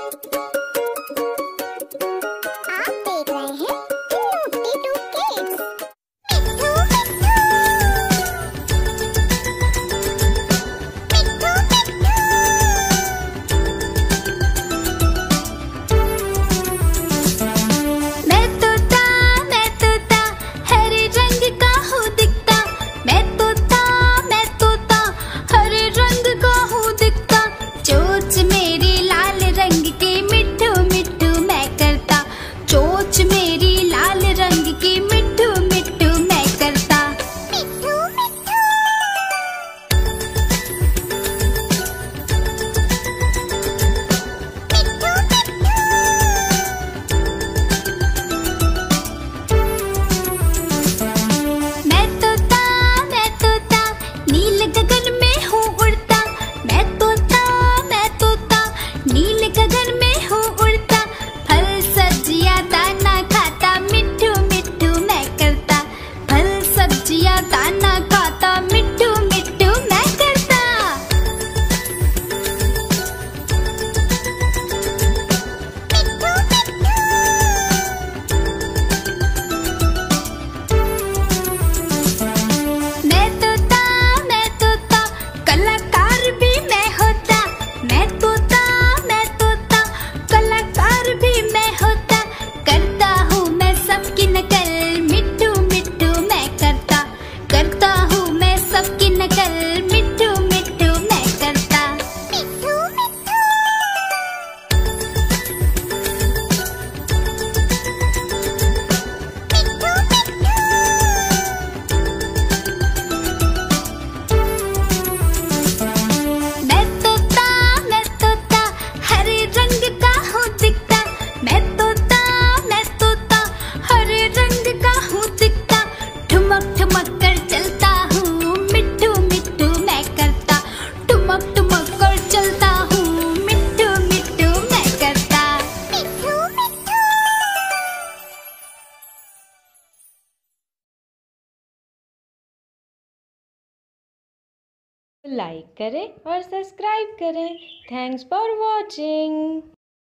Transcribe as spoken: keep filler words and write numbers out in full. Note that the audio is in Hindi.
देख रहे हैं नोटी टू किड्स। मैं तोता मैं तोता हरे रंग का हूँ दिखता। मैं तोता मैं तोता हरे रंग का हूँ दिखता। चोंच मेरी लाल रंग की मिट्ठू मिट्ठू मैं करता। चोंच मेरी लाल रंग की मिट्ठू मिट्ठू मैं करता। मिट्ठू मिट्ठू मैं तोता मैं तोता नील गगन में हूँ उड़ता। मैं तोता मैं तोता नील गगन में हूँ उड़ता। फल सब्जियाँ दाना खाता मिट्ठू मिट्ठू मैं करता। फल सब्जियाँ दाना खाता मिट्ठू मिट्ठू मैं करता। मैं तोता मैं तोता कलाकार भी मैं होता। मैं तोता मैं तोता कलाकार भी मैं होता। करता हूँ मैं सबकी नकल मिट्ठू मिट्ठू मैं करता। करता हूँ मैं सबकी नकल मिट्ठू मिट्ठू मैं करता। मिट्ठू मिट्ठू मैं तोता मैं तोता हरे रंग का हूँ दिखता। मैं तोता मैं तोता हरे रंग का हूँ दिखता। ठुमक ठुमक कर चलता हूँ मिट्ठू मिट्ठू मैं करता। ठुमक ठुमक कर चलता हूँ मिट्ठू मिट्ठू मैं करता। मिट्ठू मिट्ठू लाइक करें और सब्सक्राइब करें। Thanks for watching.